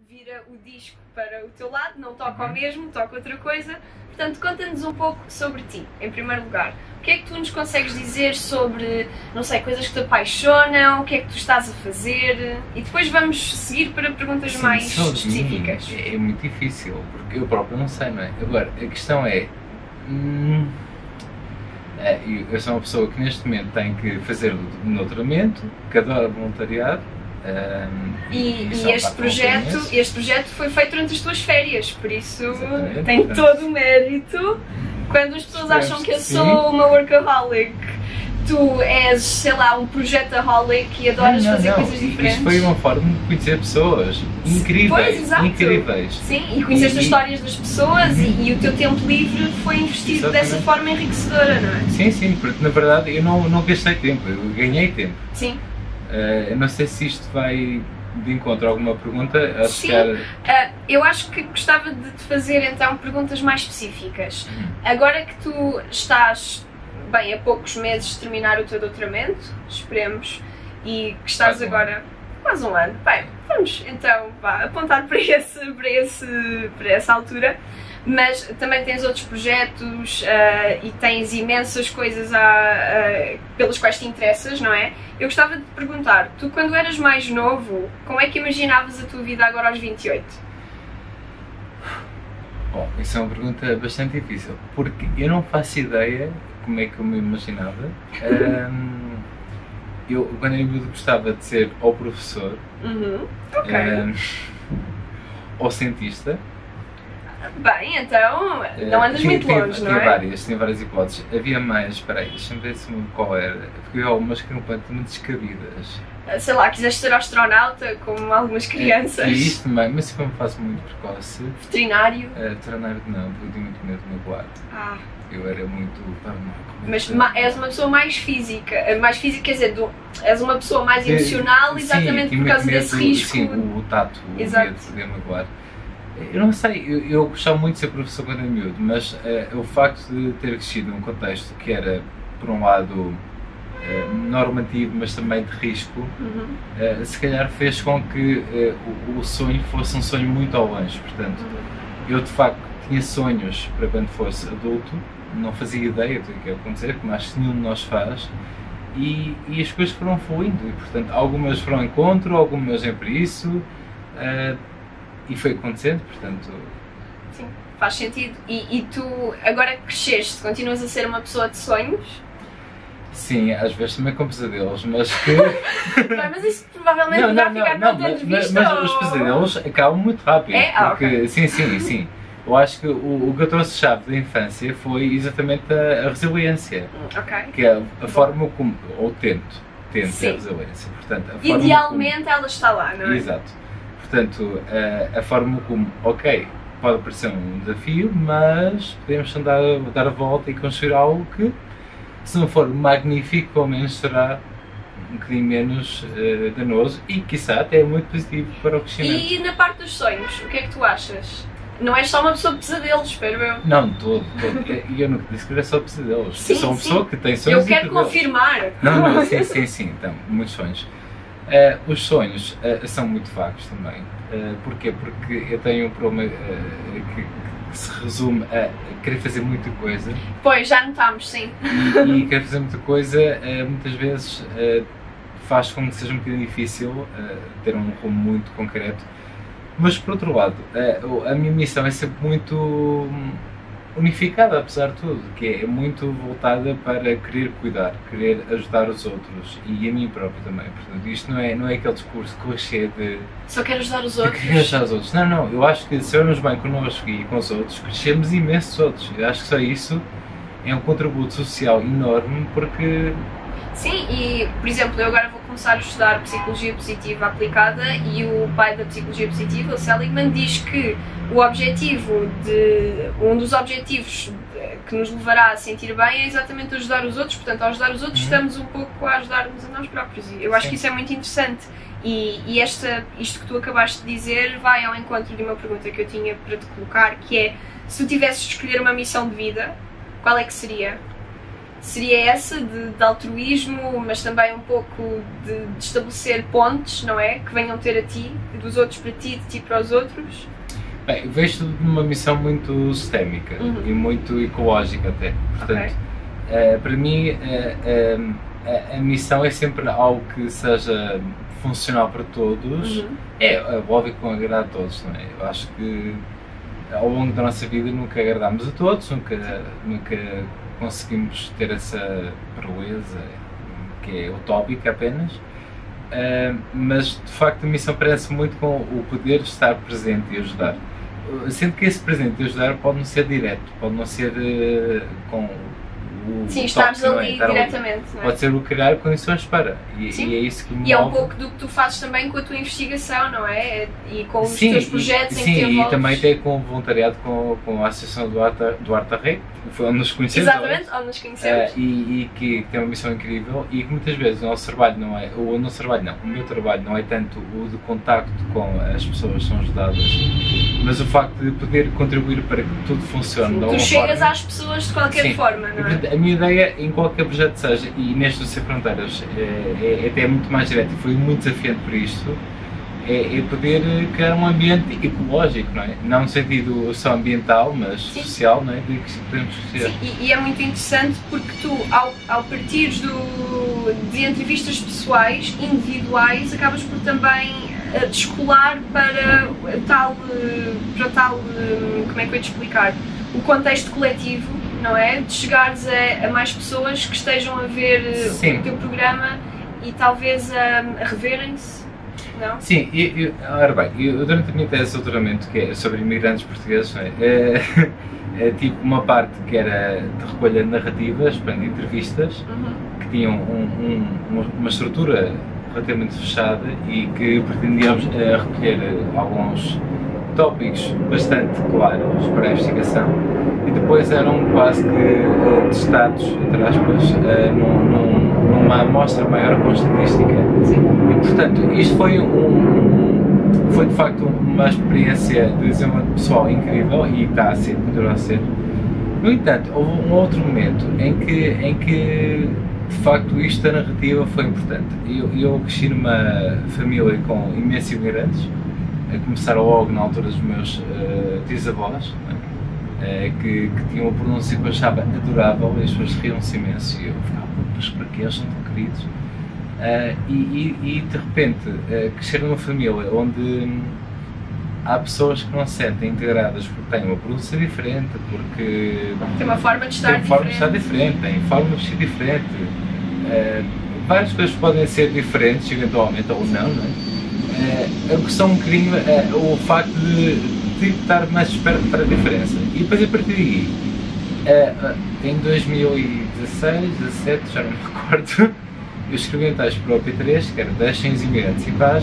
vira o disco para o teu lado, não toca ao mesmo, toca outra coisa. Portanto, conta-nos um pouco sobre ti, em primeiro lugar. O que é que tu nos consegues dizer sobre, não sei, coisas que te apaixonam, o que é que tu estás a fazer? E depois vamos seguir para perguntas mais específicas. É muito difícil, porque eu próprio não sei, não é? Agora, a questão é... eu sou uma pessoa que neste momento tem que fazer o doutoramento, que adora voluntariado. E este projeto foi feito durante as tuas férias, por isso exatamente, tem todo o mérito. Quando as pessoas acham que eu sou uma workaholic, tu és, sei lá, um projectaholic e adoras fazer coisas diferentes. Isto foi uma forma de conhecer pessoas incríveis, pois, exato. Incríveis. Sim, e conheceste as histórias das pessoas e o teu tempo livre foi investido dessa forma enriquecedora, não é? Sim, sim, porque na verdade eu não gastei tempo, eu ganhei tempo. Sim. Eu não sei se isto vai de encontro a alguma pergunta. Sim, eu acho que gostava de te fazer então perguntas mais específicas. Agora que tu estás, bem, a poucos meses de terminar o teu doutoramento, esperemos, e que estás agora quase um ano, bem, vamos então apontar para essa altura. Mas também tens outros projetos e tens imensas coisas pelas quais te interessas, não é? Eu gostava de te perguntar, tu quando eras mais novo, como é que imaginavas a tua vida agora aos 28? Bom, isso é uma pergunta bastante difícil, porque eu não faço ideia como é que eu me imaginava. Eu, quando eu gostava de ser ou professor, ou cientista. Bem, então não andas muito longe, não é? Tinha várias hipóteses. Havia mais, espera aí, deixa-me ver se qual era. Porque havia algumas que eram completamente descabidas. Sei lá, quiseste ser astronauta, como algumas crianças. E isto também, mas isso eu me faço muito precoce. Veterinário? Veterinário não, porque eu tinha muito medo de magoar. Eu era muito... Mas és uma pessoa mais física, quer dizer, és uma pessoa mais emocional, exatamente por causa desse risco. Sim, o tato, o medo de poder magoar. Eu não sei, eu gostava muito de ser professor quando era miúdo, mas o facto de ter crescido num contexto que era, por um lado, normativo, mas também de risco, se calhar fez com que o sonho fosse um sonho muito ao longe. Portanto, eu de facto tinha sonhos para quando fosse adulto, não fazia ideia do que ia acontecer, como acho que nenhum de nós faz, e as coisas foram fluindo, e portanto algumas foram ao encontro, algumas nem por isso. E foi acontecendo, portanto... Sim, faz sentido. E tu, agora que cresceste, continuas a ser uma pessoa de sonhos? Sim, às vezes também com pesadelos, mas que... mas isso provavelmente vai ficar contente de vista. Mas os pesadelos acabam muito rápido. Porque, sim. Eu acho que o que eu trouxe-chave da infância foi exatamente a resiliência. Que é a forma como... Ou tento a resiliência. Portanto, idealmente ela está lá, não é? Exato. Portanto, a forma como, pode parecer um desafio, mas podemos dar a volta e construir algo que, se não for magnífico, pelo menos será um bocadinho menos danoso e, quiçá, até muito positivo para o crescimento. E na parte dos sonhos, o que é que tu achas? Não és só uma pessoa de pesadelos, espero eu. Não, todo. E eu nunca disse que era só pesadelos. Sim, sou uma pessoa que tem sonhos. Eu quero confirmar. Não, sim, então, muitos sonhos. Os sonhos são muito vagos também. Porquê? Porque eu tenho um problema que se resume a querer fazer muita coisa. Pois, já notámos, sim. E querer fazer muita coisa muitas vezes faz com que seja um bocadinho difícil ter um rumo muito concreto. Mas por outro lado, a minha missão é sempre muito unificada, apesar de tudo, que é muito voltada para querer cuidar, querer ajudar os outros e a mim próprio também. Portanto, isto não é aquele discurso clichê de... Só quero ajudar os outros. Querer ajudar os outros. Não, eu acho que se estivermos bem connosco e com os outros, crescemos imensos outros. Eu acho que só isso é um contributo social enorme, porque... Sim, e por exemplo, eu agora vou começar a estudar Psicologia Positiva Aplicada e o pai da Psicologia Positiva, o Seligman, diz que um dos objetivos que nos levará a sentir bem é exatamente ajudar os outros. Portanto, ao ajudar os outros estamos um pouco a ajudar-nos a nós próprios. E eu acho que isso é muito interessante. E isto que tu acabaste de dizer vai ao encontro de uma pergunta que eu tinha para te colocar, que é, se tu tivesses de escolher uma missão de vida, qual é que seria? seria essa, de altruísmo, mas também um pouco de estabelecer pontes, não é? Que venham ter a ti, dos outros para ti, de ti para os outros. Bem, vejo tudo numa missão muito sistémica e muito ecológica até. Portanto, para mim, a missão é sempre algo que seja funcional para todos. É óbvio que não agrada a todos, não é? Eu acho que ao longo da nossa vida nunca agradamos a todos, nunca conseguimos ter essa proeza que é utópica apenas, mas de facto a missão parece muito com o poder estar presente e ajudar. Sendo que esse presente e ajudar pode não ser direto, pode não ser com o sim, estares ali diretamente, não é? Pode ser o criar condições para, e é isso que me move. E é um pouco do que tu fazes também com a tua investigação, não é? E com os teus projetos em que te envolves. E também até com o voluntariado com a Associação do Arte Arreg, que foi onde nos conhecemos. Exatamente, onde nos conhecemos. E que tem uma missão incrível e que muitas vezes o nosso trabalho não é, o meu trabalho não é tanto o de contacto com as pessoas que são ajudadas, mas o facto de poder contribuir para que tudo funcione de alguma forma. Tu chegas às pessoas de qualquer forma, não é? A minha ideia, em qualquer projeto seja, e neste do Sem Fronteiras, é até muito mais direto e foi muito desafiante por isto, é poder criar um ambiente ecológico, não é? Não no sentido só ambiental, mas social, não é? De que podemos crescer. Sim, e é muito interessante porque tu, ao partires de entrevistas pessoais, individuais, acabas por também descolar para tal, como é que eu ia te explicar? O contexto coletivo, não é? De chegares a mais pessoas que estejam a ver o teu programa e talvez a reverem-se, não? Sim, ora bem, eu durante a minha tese de doutoramento, que é sobre imigrantes portugueses, não é? Tive uma parte que era de recolha de narrativas, de entrevistas, que tinham uma estrutura relativamente fechada e que pretendíamos recolher alguns tópicos bastante claros para a investigação e depois eram quase que testados, entre aspas, numa amostra maior com estatística. E portanto, isto foi de facto uma experiência de desenvolvimento pessoal incrível e está a ser, continua a ser. No entanto, houve um outro momento em que de facto isto da narrativa foi importante. Eu cresci numa família com imensos imigrantes, a começar logo na altura dos meus tisavós, que tinham uma pronúncia que eu achava adorável e as pessoas riam-se imenso e eu ficava, mas para que eles são tão queridos? E de repente crescer numa família onde há pessoas que não se sentem integradas porque têm uma pronúncia diferente, porque tem uma forma de estar diferente, têm forma de ser diferente. Várias coisas podem ser diferentes, eventualmente, ou não, não é? A questão um bocadinho o facto de estar mais esperto para a diferença. E depois a partir daí, em 2016, 2017, já não me recordo, eu escrevi um texto para o P3, que era Deixem os imigrantes em paz,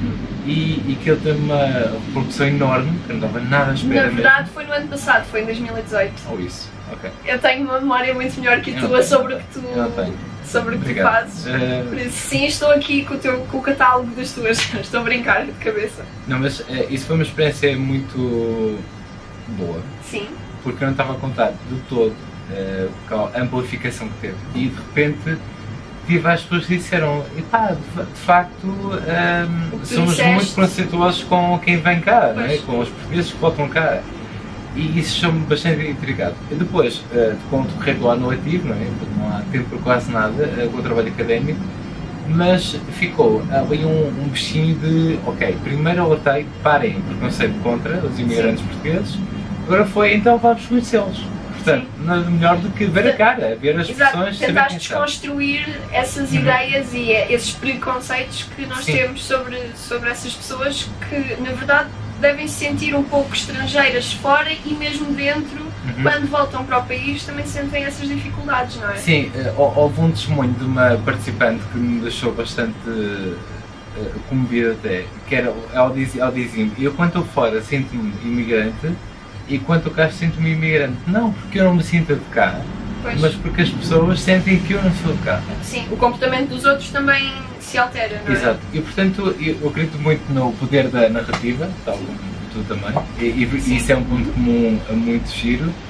e que ele teve uma repercussão enorme, que não dava nada à espera. Na verdade foi no ano passado, foi em 2018. Ou isso, ok. Eu tenho uma memória muito melhor que a tua sobre o que tu... sobre o que tu fazes. Por isso, sim, estou aqui com o catálogo das tuas. Estou a brincar de cabeça. Não, mas isso foi uma experiência muito boa. Sim. Porque eu não estava a contar de todo com a amplificação que teve. E de repente tive várias pessoas que disseram: epá, de facto somos muito preconceituosos com quem vem cá, não é? Com os portugueses que voltam cá. E isso chama-me bastante intrigado. E depois, com o decorrer do ano letivo, não é? Porque não há tempo para quase nada com o trabalho académico, mas ficou ali um bichinho de, ok, primeiro alertei, parem preconceito contra os imigrantes portugueses, agora foi, então vamos conhecê-los. Portanto, nada melhor do que ver a cara, ver as pessoas, saber tentar quem desconstruir essas ideias e esses preconceitos que nós temos sobre essas pessoas que, na verdade, devem se sentir um pouco estrangeiras fora e mesmo dentro, quando voltam para o país, também sentem essas dificuldades, não é? Sim, houve um testemunho de uma participante que me deixou bastante comovida até, que era, ela dizia-me, eu quando estou fora sinto-me imigrante e quando estou cá sinto-me imigrante. Não porque eu não me sinto de cá, mas porque as pessoas sentem que eu não sou de cá. Sim, o comportamento dos outros também se altera, não é? Exato, e portanto eu acredito muito no poder da narrativa, tal como tu também, e isso é um ponto comum a muito giro,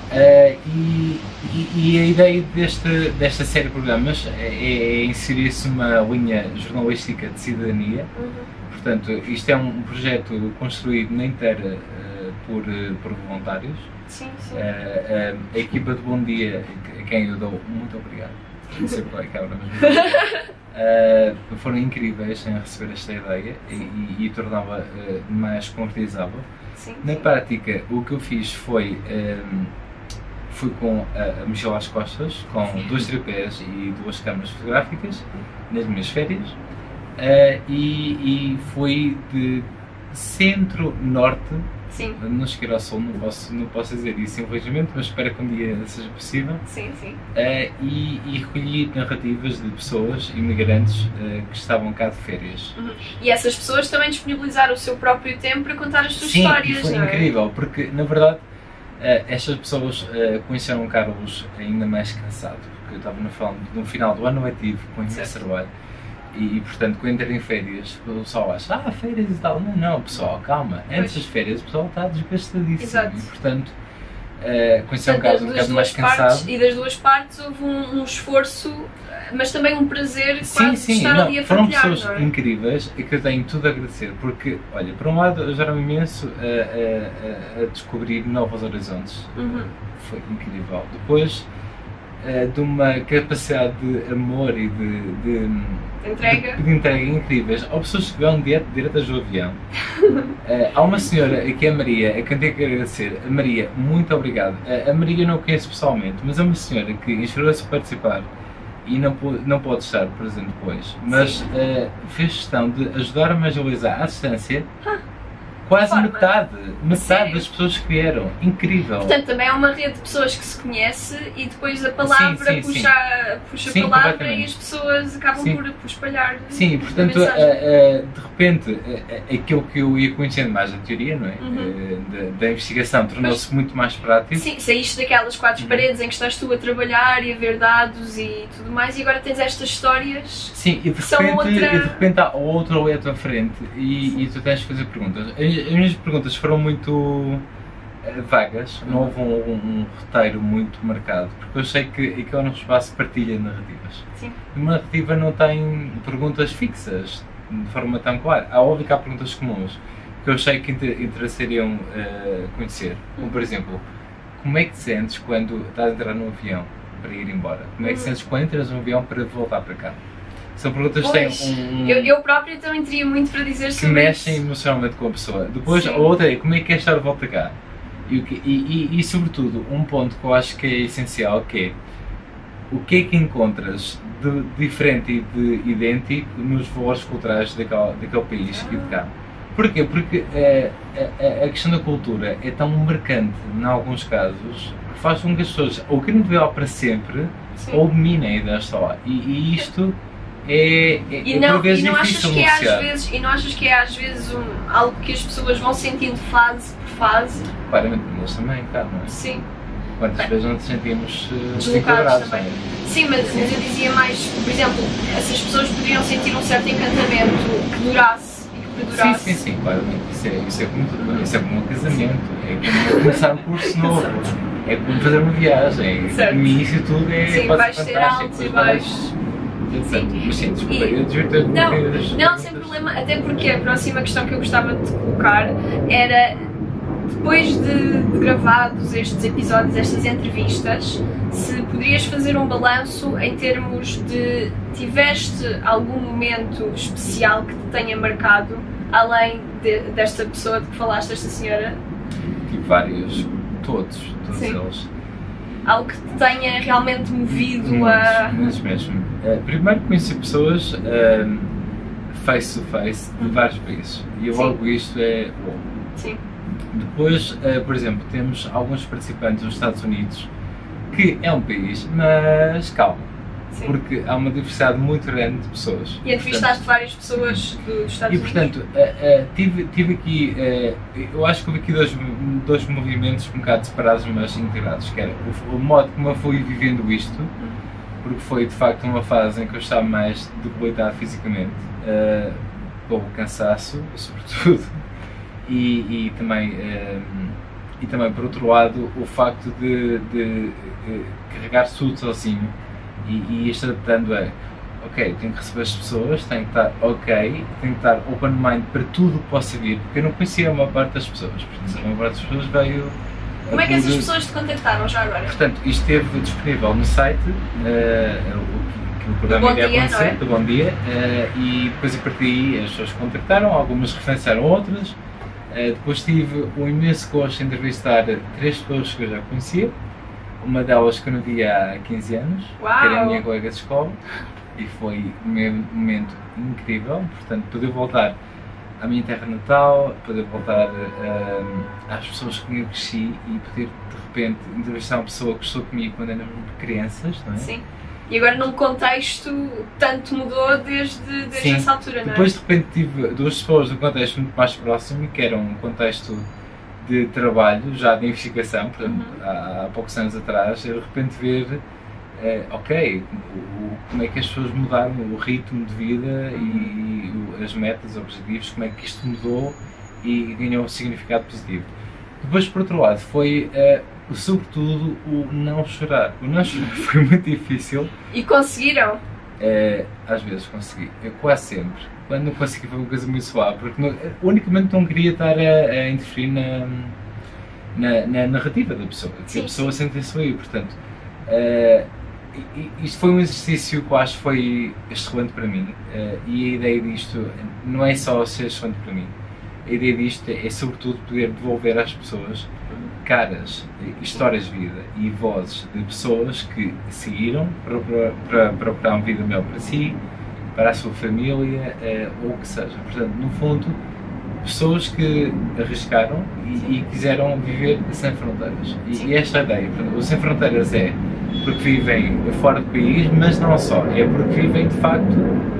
E a ideia desta série de programas é inserir-se uma linha jornalística de cidadania. Portanto, isto é um projeto construído na inteira por voluntários. Sim, sim. A equipa de Bom Dia, a quem eu dou muito obrigado, não sei qual é a câmara, mas foram incríveis em receber esta ideia e torná-la mais concretizável. Sim, Na sim. prática, o que eu fiz foi fui com a mochila às costas, com 2 tripés e 2 câmaras fotográficas nas minhas férias, e fui de centro-norte. Sim. Não cheguei ao sul, não posso dizer isso infelizmente, mas espero que um dia seja possível. Sim, sim. E recolhi narrativas de pessoas, imigrantes, que estavam cá de férias. E essas pessoas também disponibilizaram o seu próprio tempo para contar as suas histórias, e foi não é? incrível, porque na verdade estas pessoas conheceram o Carlos ainda mais cansado, porque eu estava no final do ano letivo com imenso trabalho. E portanto, quando entrei em férias, o pessoal acha, férias e tal. Não, pessoal, calma. Antes das férias, o pessoal está desgastadíssimo. Exato. E portanto, conheci um caso um bocado mais cansado. E das duas partes houve um esforço, mas também um prazer quase de estar ali a foram partilhar, pessoas não é? incríveis e que eu tenho tudo a agradecer, porque, olha, por um lado ajudaram-me imenso a descobrir novos horizontes. Foi incrível. Depois, de uma capacidade de amor e de entrega incríveis. Há pessoas que vão diretas do avião. Há uma senhora, que é a Maria, a quem tenho que agradecer. A Maria, muito obrigado. A Maria eu não a conheço pessoalmente, mas é uma senhora que inscreveu-se a participar e não pode estar presente depois, mas fez questão de ajudar-me a agilizar à distância. Quase metade das pessoas que vieram. Incrível. Portanto, também é uma rede de pessoas que se conhece e depois a palavra puxa a palavra e as pessoas acabam por espalhar. Sim, portanto, de repente, aquilo que eu ia conhecendo mais da teoria, não é? Da investigação, tornou-se muito mais prático. Sim, saíste daquelas 4 paredes em que estás tu a trabalhar e a ver dados e tudo mais, e agora tens estas histórias. Sim, e de repente há outro ali à tua frente e tu tens de fazer perguntas. As minhas perguntas foram muito vagas, não houve um roteiro muito marcado, porque eu sei que aquele é um espaço de partilha de narrativas. Sim. Uma narrativa não tem perguntas fixas, de forma tão clara. Há óbvio que há perguntas comuns, que eu sei que interessariam conhecer. Como, por exemplo, como é que te sentes quando estás a entrar num avião para ir embora? Como é que te sentes quando entras num avião para voltar para cá? São perguntas que têm eu própria também teria muito para dizer sobre que mexem emocionalmente com a pessoa. Depois, a outra é como é que é estar de volta cá? E sobretudo, um ponto que eu acho que é essencial, que é o que é que encontras de diferente e de idêntico nos valores culturais daquele país e de cá. Porquê? Porque a questão da cultura é tão marcante, em alguns casos, que faz com que as pessoas ou queiram viver lá para sempre, ou dominem a ideia só. E isto por vezes difícil negociar. E não achas que é às vezes algo que as pessoas vão sentindo fase por fase? Claramente, nós também, claro, não é? Sim. Quantas vezes não nos sentimos deslocados também? Sim, mas eu dizia mais, por exemplo, essas pessoas poderiam sentir um certo encantamento que durasse e que perdurasse. Sim, claramente. Isso é como um casamento, é como começar um curso novo, é como fazer uma viagem. No início tudo pode ser fantástico. Altos e baixos. Mas sim, desculpa, eu desvirtuei Não, sem problema, até porque a próxima questão que eu gostava de colocar era, depois de gravados estes episódios, estas entrevistas, se poderias fazer um balanço em termos de, tiveste algum momento especial que te tenha marcado, além desta pessoa de que falaste, esta senhora? Tive vários, todos eles. Algo que te tenha realmente movido Muitos mesmo. Primeiro conheci pessoas face to face de vários países e logo isto é bom. Sim. Depois, por exemplo, temos alguns participantes dos Estados Unidos, que é um país, mas calma. Sim. Porque há uma diversidade muito grande de pessoas. E entrevistaste várias pessoas dos Estados Unidos. E portanto, tive aqui, eu acho que houve aqui dois movimentos um bocado separados, mas integrados, que era o modo como eu fui vivendo isto, porque foi de facto uma fase em que eu estava mais debilitado fisicamente, com o cansaço, sobretudo, e também e também, por outro lado, o facto de carregar tudo sozinho e ir adaptando ok, tenho que receber as pessoas, tenho que estar ok, tenho que estar open mind para tudo que possa vir, porque eu não conhecia a maior parte das pessoas, portanto, a maior parte das pessoas veio... Como é que essas pessoas te contactaram já agora? Portanto, isto esteve disponível no site, o programa iria acontecer, do Bom Dia, e depois a partir daí as pessoas contactaram, algumas referenciaram outras, depois tive um imenso gosto em entrevistar 3 pessoas que eu já conhecia, uma delas que eu não via há 15 anos, Uau. que era a minha colega de escola, e foi um momento incrível, portanto, poder voltar à minha terra natal, poder voltar às pessoas com quem eu cresci e poder, de repente, entrevistar uma pessoa que estou comigo quando éramos crianças, não é? Sim. E agora num contexto tanto mudou desde essa altura, não é? Depois, de repente, tive 2 pessoas num contexto muito mais próximo, que era um contexto de trabalho, já de investigação, portanto, há poucos anos atrás, eu de repente ver ok, como é que as pessoas mudaram o ritmo de vida e as metas, os objetivos, como é que isto mudou e ganhou um significado positivo. Depois, por outro lado, foi sobretudo o não chorar. O não chorar foi muito difícil. E conseguiram? Às vezes consegui, quase sempre. Quando não consegui foi uma coisa muito suave, porque unicamente não queria estar a interferir na narrativa da pessoa, que a pessoa sente-se aí, portanto. Isto foi um exercício que eu acho que foi excelente para mim, e a ideia disto não é só ser excelente para mim, a ideia disto é sobretudo poder devolver às pessoas caras, histórias de vida e vozes de pessoas que seguiram para procurar uma vida melhor para si, para a sua família, ou o que seja. Portanto, no fundo, pessoas que arriscaram e quiseram viver sem fronteiras. E esta é a ideia. Portanto, o Sem Fronteiras é porque vivem fora do país, mas não só, é porque vivem de facto,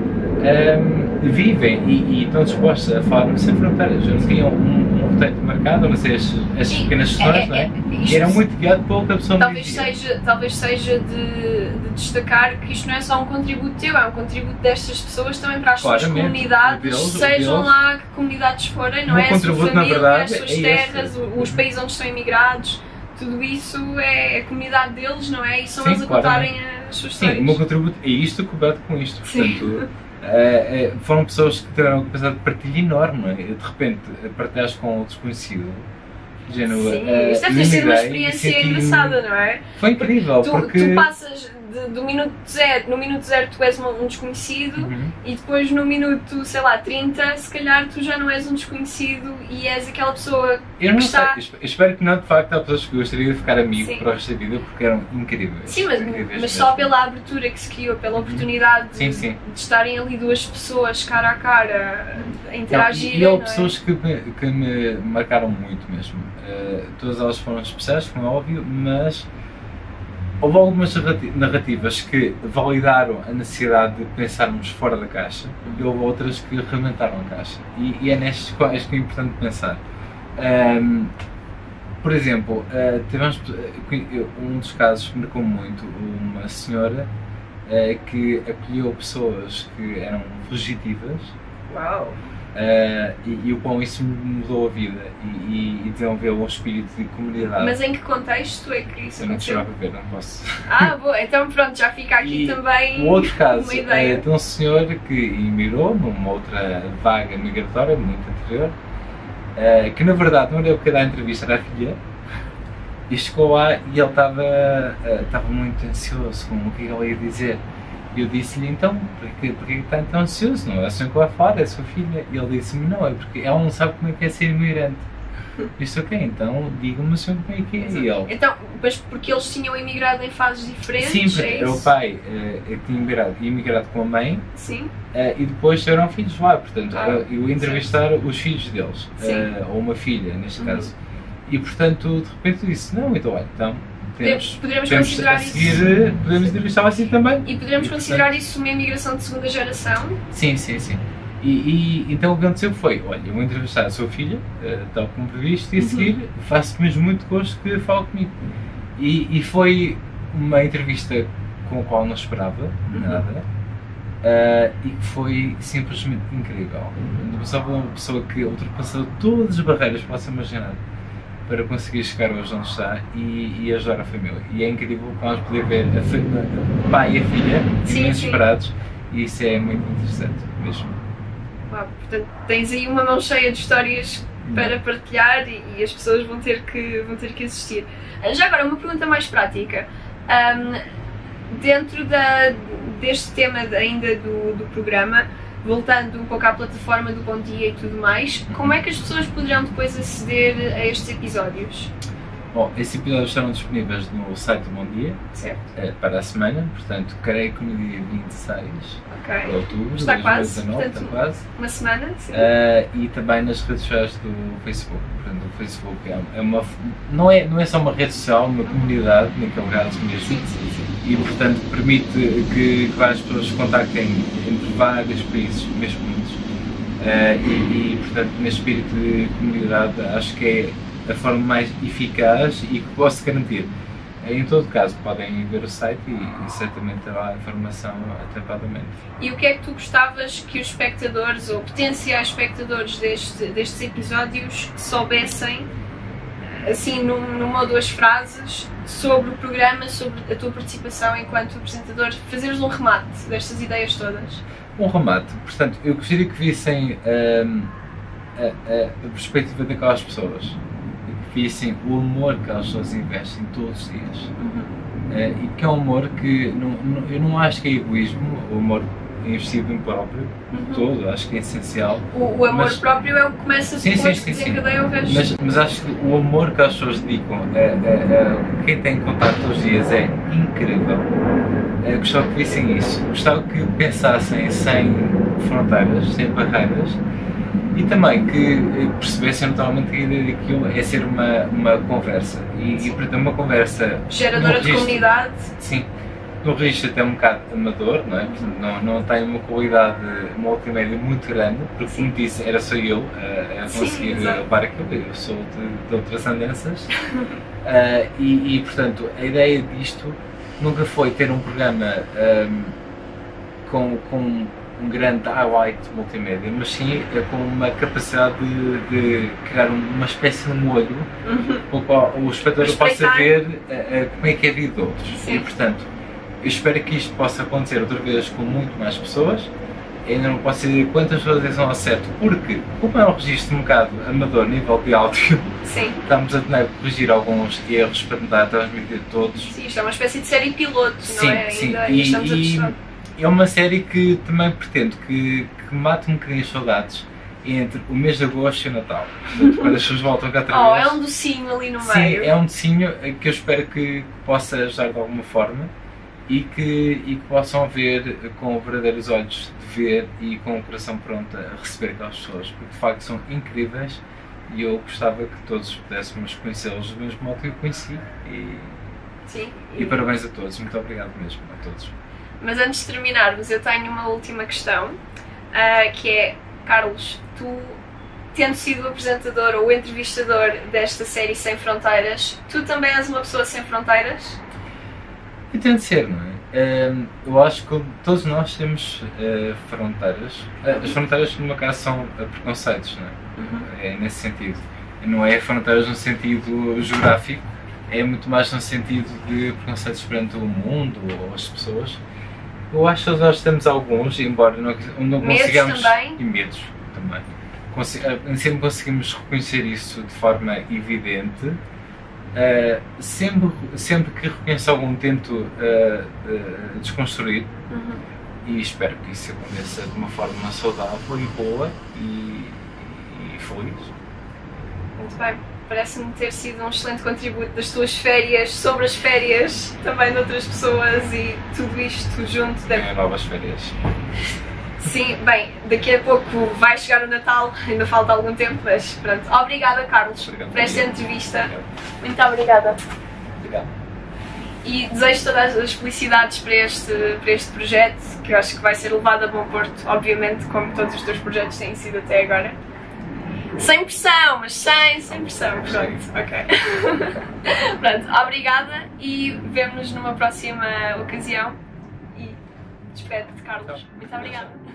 vivem e estão dispostos a falar sem fronteiras. Eu não tinha um roteiro marcado, mas estas pequenas questões, não é? E era muito guiado pelo que a pessoa me dizia. Talvez seja de destacar que isto não é só um contributo teu, é um contributo destas pessoas também para as suas comunidades, sejam lá que comunidades forem, não é? A sua família, as suas terras, os países onde estão imigrados. Tudo isso é a comunidade deles, não é? E são eles a contarem as suas histórias. Sim, o meu contributo é isto coberto com isto. Portanto, foram pessoas que tiveram uma capacidade de partilha enorme, não é? De repente, partilhas com o desconhecido. Género, sim, isto deve ter sido uma experiência engraçada, não é? Foi incrível, porque... Tu passas no minuto zero tu és um desconhecido e depois no minuto, sei lá, 30, se calhar tu já não és um desconhecido e és aquela pessoa eu não sei, espero que não, de facto, há pessoas que gostariam de ficar amigo para o resto da vida porque eram incríveis. Sim, mas só pela abertura que se criou, pela oportunidade de estarem ali 2 pessoas cara a cara a interagirem. E houve pessoas que me marcaram muito mesmo. Todas elas foram especiais, como é óbvio, mas houve algumas narrativas que validaram a necessidade de pensarmos fora da caixa e houve outras que rementaram a caixa. E é nestas quais que é importante pensar. Por exemplo, tivemos um dos casos que marcou muito, uma senhora que acolheu pessoas que eram fugitivas. Uau! E o quão isso mudou a vida e desenvolveu um espírito de comunidade. Mas em que contexto é que isso aconteceu? Eu não ver, não posso. Boa, então pronto, já fica aqui também um outro caso uma ideia. De um senhor que emigrou numa outra vaga migratória muito anterior, que na verdade não era o que dar a entrevista, era a filha, e chegou lá e ele estava muito ansioso com o que ele ia dizer. E eu disse-lhe, então, porque está tão ansioso? Não é assim que vai falar, é a sua filha. E ele disse-me, não, é porque ela não sabe como é que é ser imigrante. Disse, ok, então diga-me como é que é. E ele, então, mas porque eles tinham imigrado em fases diferentes? Sim, porque o pai tinha imigrado com a mãe. Sim. E depois tiveram filhos lá, portanto, eu ia entrevistar os filhos deles, ou uma filha, neste caso. E portanto, de repente eu disse, não, então olha, então... Poderemos considerar isso. Podemos entrevistar assim também. E poderemos considerar isso uma imigração de segunda geração? Sim. E então o que aconteceu foi, olha, eu vou entrevistar a sua filha, tal como previsto, e a seguir faço mesmo muito gosto que fale comigo. E foi uma entrevista com a qual não esperava nada, e que foi simplesmente incrível. Uma pessoa que ultrapassou todas as barreiras que possa imaginar. para conseguir chegar hoje onde está e ajudar a família. E é incrível que vamos poder ver o pai e a filha inesperados, e isso é muito interessante mesmo. Uau, portanto, tens aí uma mão cheia de histórias para partilhar e as pessoas vão ter que assistir. Já agora, uma pergunta mais prática. Dentro deste tema ainda do programa, voltando um pouco à plataforma do Bom Dia e tudo mais, como é que as pessoas poderão depois aceder a estes episódios? Bom, esses episódios estarão disponíveis no site do Bom Dia, certo, para a semana, portanto, creio que no dia 26 de outubro de 2019, está quase. Uma semana, sim. E também nas redes sociais do Facebook. Portanto, o Facebook não é só uma rede social, uma comunidade, naquele caso mesmo. Sim. E, portanto, permite que várias pessoas se contactem entre vários países, mesmo muitos. Portanto, neste espírito de comunidade, acho que é a forma mais eficaz e que posso garantir. Em todo caso, podem ver o site e certamente terá informação atempadamente. E o que é que tu gostavas que os espectadores ou potenciais espectadores destes episódios soubessem, assim, numa ou duas frases, sobre o programa, sobre a tua participação enquanto apresentador? Fazeres um remate destas ideias todas. Um remate. Portanto, eu gostaria que vissem a perspectiva daquelas pessoas. Que vissem o amor que as pessoas investem todos os dias. E que é um amor que eu não acho que é egoísmo, o amor investido em próprio, todo, acho que é essencial. O amor próprio é o que começa depois que desencadeia o resto. Mas acho que o amor que as pessoas dedicam a quem tem contato todos os dias é incrível. Gostava que vissem isso, gostava que pensassem sem fronteiras, sem barreiras, e também que percebessem naturalmente que a ideia daquilo é ser uma conversa, e portanto uma conversa geradora de comunidade. Sim, no registro até um bocado amador, não é? Portanto, não tem uma qualidade multimédia muito grande, porque como disse, era só eu a conseguir levar aquilo, eu sou de outras andanças. Portanto, a ideia disto nunca foi ter um programa com um grande highlight multimédia, mas sim com uma capacidade de criar uma espécie de molho para o qual o espectador possa ver como é que é a vida de outros. Sim. E portanto, eu espero que isto possa acontecer outra vez com muito mais pessoas. Eu ainda não posso dizer quantas pessoas são ao certo, porque como é um registro um bocado amador, nível de áudio, estamos a tentar corrigir alguns erros para tentar transmitir todos. Sim, isto é uma espécie de série piloto, não é? Sim, ainda estamos a testar. É uma série que também pretendo que mate um bocadinho as saudades entre o mês de agosto e o Natal. Portanto, quando as pessoas voltam cá outra vez. É um docinho ali no meio. Sim, é um docinho que eu espero que possa ajudar de alguma forma e que possam ver com verdadeiros olhos de ver e com o coração pronto a receber aquelas pessoas, porque de facto são incríveis e eu gostava que todos pudéssemos conhecê-los do mesmo modo que eu conheci. E parabéns a todos, muito obrigado mesmo a todos. Mas antes de terminarmos, eu tenho uma última questão, que é, Carlos, tu, tendo sido o apresentador ou o entrevistador desta série Sem Fronteiras, tu também és uma pessoa sem fronteiras? E tem de ser, não é? Eu acho que todos nós temos fronteiras. As fronteiras, no meu caso, são preconceitos, não é? É nesse sentido. Não é fronteiras no sentido geográfico, é muito mais no sentido de preconceitos perante o mundo ou as pessoas. Eu acho que nós temos alguns, embora não consigamos... Também? E medos também. Sempre conseguimos reconhecer isso de forma evidente. Sempre que reconheço algum, tento desconstruir. E espero que isso aconteça de uma forma saudável e boa e feliz. Muito bem. Parece-me ter sido um excelente contributo das tuas férias, sobre as férias também de outras pessoas e tudo isto junto. Novas férias. Sim, bem, daqui a pouco vai chegar o Natal, ainda falta algum tempo, mas pronto. Obrigada, Carlos, por esta entrevista. Muito obrigada. Obrigado. E desejo todas as felicidades para este projeto, que eu acho que vai ser levado a bom porto, obviamente, como todos os teus projetos têm sido até agora. Sem pressão, mas sem pressão. Pronto, ok. Pronto, obrigada e vemo-nos numa próxima ocasião. E despede-te, Carlos. Muito obrigada.